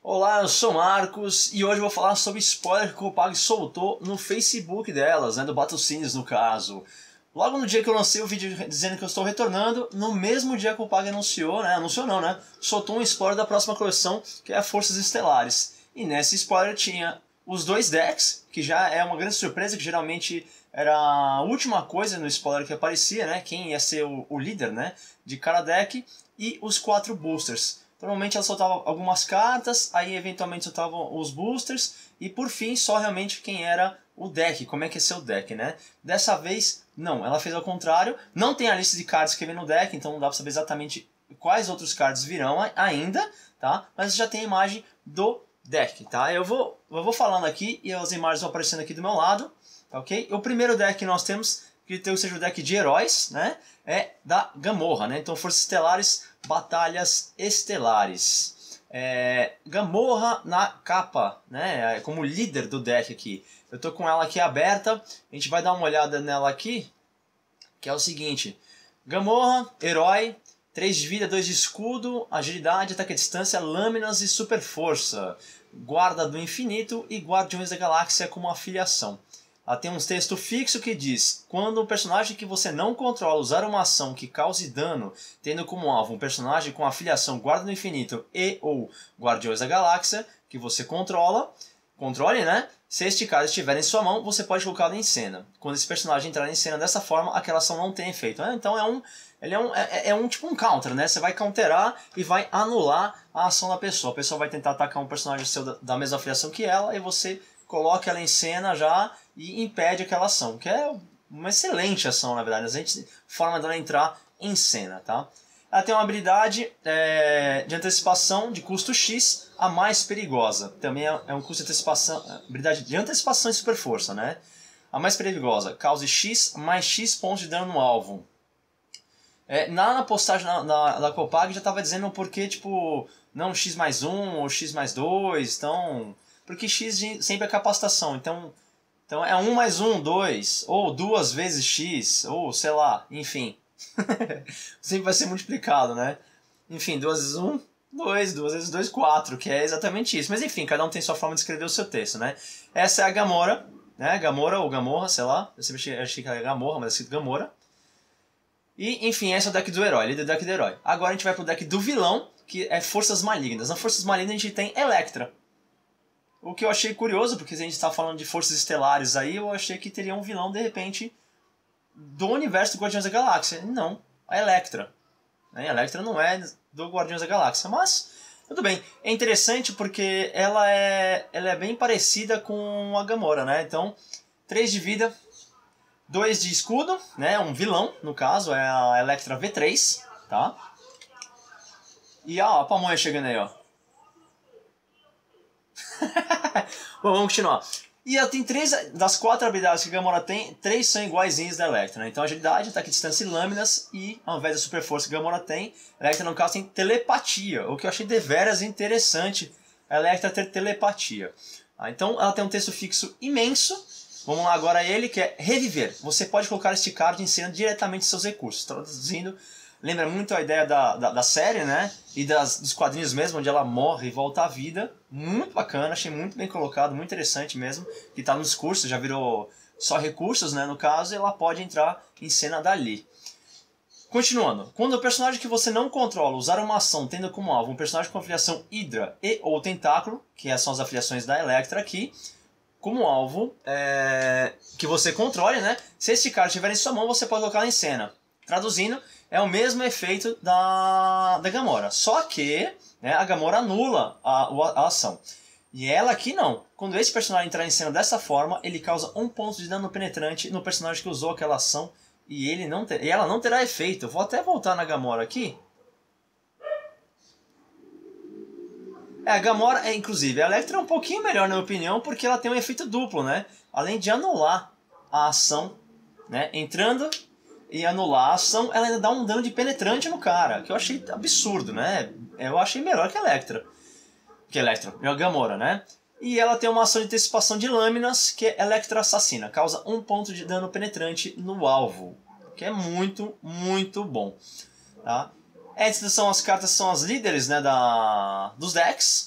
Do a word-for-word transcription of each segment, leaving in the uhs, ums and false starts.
Olá, eu sou o Marcos e hoje eu vou falar sobre spoiler que o Copag soltou no Facebook delas, né, do Battlecines no caso. Logo no dia que eu lancei o vídeo dizendo que eu estou retornando, no mesmo dia que o Copag anunciou, né, anunciou não, né, soltou um spoiler da próxima coleção, que é a Forças Estelares. E nesse spoiler tinha os dois decks, que já é uma grande surpresa, que geralmente era a última coisa no spoiler que aparecia, né, quem ia ser o, o líder, né, de cada deck, e os quatro boosters. Normalmente ela soltava algumas cartas, aí eventualmente soltavam os boosters, e por fim só realmente quem era o deck, como é que é seu deck, né? Dessa vez, não, ela fez ao contrário, não tem a lista de cards que vem no deck, então não dá pra saber exatamente quais outros cards virão ainda, tá? Mas já tem a imagem do deck, tá? Eu vou, eu vou falando aqui e as imagens vão aparecendo aqui do meu lado, tá ok? O primeiro deck que nós temos, que seja o deck de heróis, né? É da Gamorra, né? Então Forças Estelares, Batalhas Estelares. É, Gamorra na capa, né? Como líder do deck aqui. Eu tô com ela aqui aberta, a gente vai dar uma olhada nela aqui, que é o seguinte. Gamorra, herói, três de vida, dois de escudo, agilidade, ataque à distância, lâminas e super força. Guarda do infinito e Guardiões da Galáxia como afiliação. Ela tem um texto fixo que diz: quando um personagem que você não controla usar uma ação que cause dano, tendo como alvo um personagem com afiliação Guarda do Infinito e ou Guardiões da Galáxia, que você controla, controle, né? Se este cara estiver em sua mão, você pode colocá-lo em cena. Quando esse personagem entrar em cena dessa forma, aquela ação não tem efeito. Então é um, ele é um, é, é um tipo um counter, né? Você vai counterar e vai anular a ação da pessoa. A pessoa vai tentar atacar um personagem seu da, da mesma afiliação que ela e você coloca ela em cena já e impede aquela ação, que é uma excelente ação, na verdade. A gente forma dela entrar em cena, tá? Ela tem uma habilidade é, de antecipação de custo X, a mais perigosa. Também é, é um custo de antecipação, habilidade de antecipação e super força, né? A mais perigosa, cause X mais X pontos de dano no alvo. É, na, na postagem na, na, da Copag já estava dizendo porque, tipo, não X mais um ou X mais dois, então... Porque X sempre é capacitação, então, então é um mais um, dois, ou duas vezes X, ou sei lá, enfim. Sempre vai ser multiplicado, né? Enfim, duas vezes um, dois, duas vezes dois, quatro, que é exatamente isso. Mas enfim, cada um tem sua forma de escrever o seu texto, né? Essa é a Gamora, né? Gamora ou Gamorra, sei lá. Eu sempre achei, achei que era Gamorra, mas é escrito Gamora. E, enfim, esse é o deck do herói, líder do deck do herói. Agora a gente vai pro deck do vilão, que é Forças Malignas. Na Forças Malignas a gente tem Elektra. O que eu achei curioso, porque a gente está falando de forças estelares aí, eu achei que teria um vilão, de repente, do universo do Guardiões da Galáxia. Não, a Elektra. A Elektra não é do Guardiões da Galáxia, mas tudo bem. É interessante porque ela é, ela é bem parecida com a Gamora, né? Então, três de vida, dois de escudo, né? Um vilão, no caso, é a Elektra V três, tá? E ó, a pamonha chegando aí, ó. Bom, vamos continuar. E ela tem três das quatro habilidades que a Gamora tem, três são iguaizinhas da Elektra, né? Então agilidade, ataque à distância e lâminas, e ao invés da super força que a Gamora tem, a Elektra no caso tem telepatia, o que eu achei deveras interessante, a Elektra ter telepatia. Ah, então ela tem um texto fixo imenso. Vamos lá agora a ele, que é reviver. Você pode colocar este card em cena diretamente de seus recursos. Traduzindo, lembra muito a ideia da, da, da série, né? E das, dos quadrinhos mesmo, onde ela morre e volta à vida. Muito bacana, achei muito bem colocado, muito interessante mesmo. Que está nos cursos, já virou só recursos, né? No caso, e ela pode entrar em cena dali. Continuando. Quando o personagem que você não controla usar uma ação tendo como alvo um personagem com afiliação Hydra e ou Tentáculo, que são as afiliações da Elektra aqui, como alvo é, que você controle, né? Se esse cara estiver em sua mão, você pode colocar em cena. Traduzindo, é o mesmo efeito da, da Gamora, só que né, a Gamora anula a, a ação. E ela aqui não. Quando esse personagem entrar em cena dessa forma, ele causa um ponto de dano penetrante no personagem que usou aquela ação e, ele não ter, e ela não terá efeito. Eu vou até voltar na Gamora aqui. É, a Gamora, é, inclusive, a Elektra é um pouquinho melhor na minha opinião, porque ela tem um efeito duplo, né? Além de anular a ação, né? Entrando e anular a ação, ela ainda dá um dano de penetrante no cara, que eu achei absurdo, né? Eu achei melhor que a Elektra. Que a Elektra, a Gamora, né? E ela tem uma ação de antecipação de lâminas, que é Elektra Assassina. Causa um ponto de dano penetrante no alvo, que é muito, muito bom. Tá? Essas são as cartas, são as líderes, né, da, dos decks.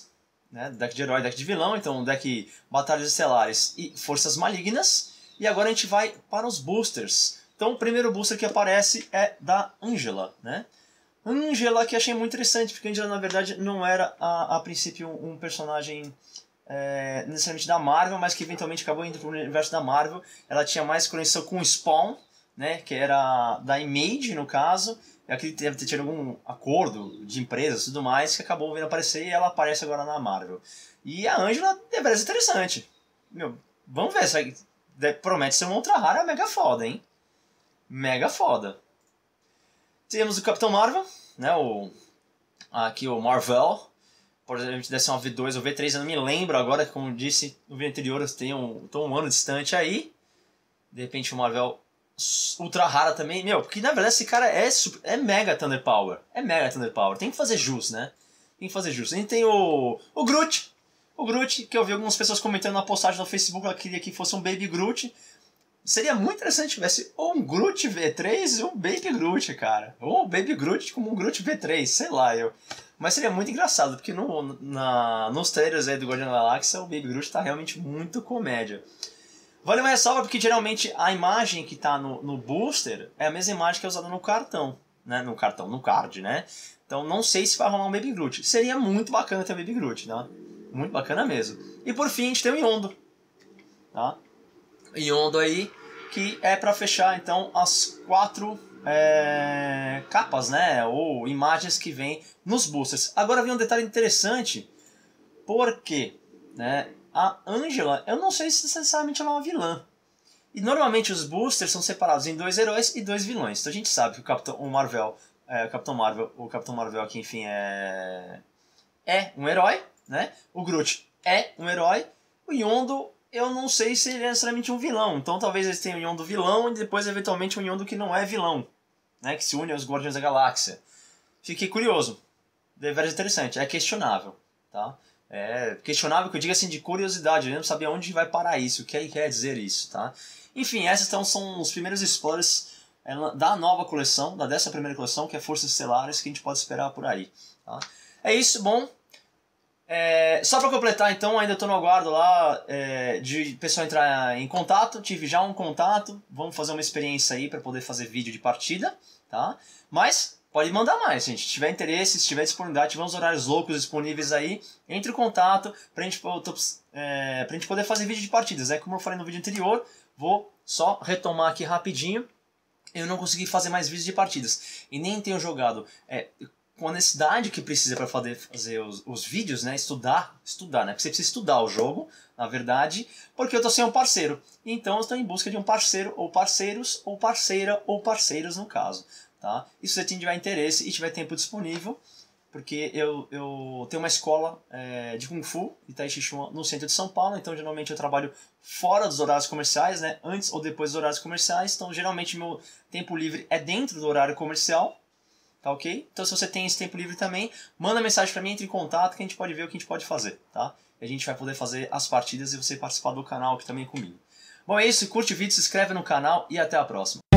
né? Deck de herói, deck de vilão, então deck Batalhas Estelares e Forças Malignas. E agora a gente vai para os boosters. Então o primeiro booster que aparece é da Angela, né? Angela, que achei muito interessante, porque a Angela na verdade não era a, a princípio um, um personagem é, necessariamente da Marvel, mas que eventualmente acabou indo para o universo da Marvel. Ela tinha mais conexão com o Spawn, né? Que era da Image no caso. Aqui deve ter tido algum acordo de empresas e tudo mais que acabou vindo aparecer e ela aparece agora na Marvel. E a Angela parece interessante. Meu, vamos ver, isso promete ser uma ultra rara mega foda, hein? Mega foda. Temos o Capitão Marvel, né? O, aqui o Marvel. Provavelmente deve ser uma V dois ou V três, eu não me lembro agora, como disse no vídeo anterior, eu tenho um, tô um ano distante aí. De repente o Marvel ultra rara também, meu, porque na verdade esse cara é, super, é mega Thunder Power. É mega Thunder Power, tem que fazer jus, né? Tem que fazer jus. A gente tem o, o Groot. O Groot, que eu vi algumas pessoas comentando na postagem no Facebook, ela queria que fosse um Baby Groot. Seria muito interessante se tivesse ou um Groot V três ou um Baby Groot, cara. Ou um Baby Groot como um Groot V três, sei lá, eu. Mas seria muito engraçado, porque no, na, nos trailers aí do Guardião da Galáxia, o Baby Groot tá realmente muito comédia. Vale uma ressalva porque geralmente a imagem que tá no, no booster é a mesma imagem que é usada no cartão, né? No cartão, no card, né? Então não sei se vai rolar um Baby Groot. Seria muito bacana ter um Baby Groot, né? Muito bacana mesmo. E por fim a gente tem o Yondo, tá? Yondo aí, que é para fechar então as quatro é, capas, né? Ou imagens que vem nos boosters. Agora vem um detalhe interessante, porque, né? A Angela, eu não sei se necessariamente ela é uma vilã. E normalmente os boosters são separados em dois heróis e dois vilões. Então a gente sabe que o Capitão o Marvel, é, o Capitão Marvel, o Capitão Marvel aqui, enfim, é é um herói, né? O Groot é um herói. O Yondo, eu não sei se ele é necessariamente um vilão. Então talvez eles tenham o Yondo vilão e depois eventualmente um Yondo que não é vilão, né? Que se une aos Guardiões da Galáxia. Fiquei curioso. Deveras interessante. É questionável, tá? É questionável que eu diga assim de curiosidade, eu não sabia onde vai parar isso, o que quer dizer isso, tá? Enfim, esses então são os primeiros spoilers da nova coleção, da dessa primeira coleção, que é Forças Estelares, que a gente pode esperar por aí, tá? É isso, bom. É, só para completar então, ainda estou no aguardo lá é, de pessoal entrar em contato, tive já um contato, vamos fazer uma experiência aí para poder fazer vídeo de partida, tá? Mas pode mandar mais, gente. Se tiver interesse, se tiver disponibilidade, tiver uns horários loucos disponíveis aí, entre em contato pra gente, é, pra gente poder fazer vídeo de partidas, né? Como eu falei no vídeo anterior, vou só retomar aqui rapidinho. Eu não consegui fazer mais vídeos de partidas e nem tenho jogado é, com a necessidade que precisa para fazer, fazer os, os vídeos, né? Estudar, estudar, né? Porque você precisa estudar o jogo, na verdade, porque eu tô sem um parceiro. Então eu estou em busca de um parceiro, ou parceiros, ou parceira, ou parceiros no caso. Tá? E se você tiver interesse e tiver tempo disponível, porque eu, eu tenho uma escola é, de Kung Fu, Itaixixuan, no centro de São Paulo, então geralmente eu trabalho fora dos horários comerciais, né? Antes ou depois dos horários comerciais, então geralmente meu tempo livre é dentro do horário comercial, tá ok? Então se você tem esse tempo livre também, manda mensagem pra mim, entre em contato que a gente pode ver o que a gente pode fazer, tá? E a gente vai poder fazer as partidas e você participar do canal aqui também comigo. Bom, é isso, curte o vídeo, se inscreve no canal e até a próxima.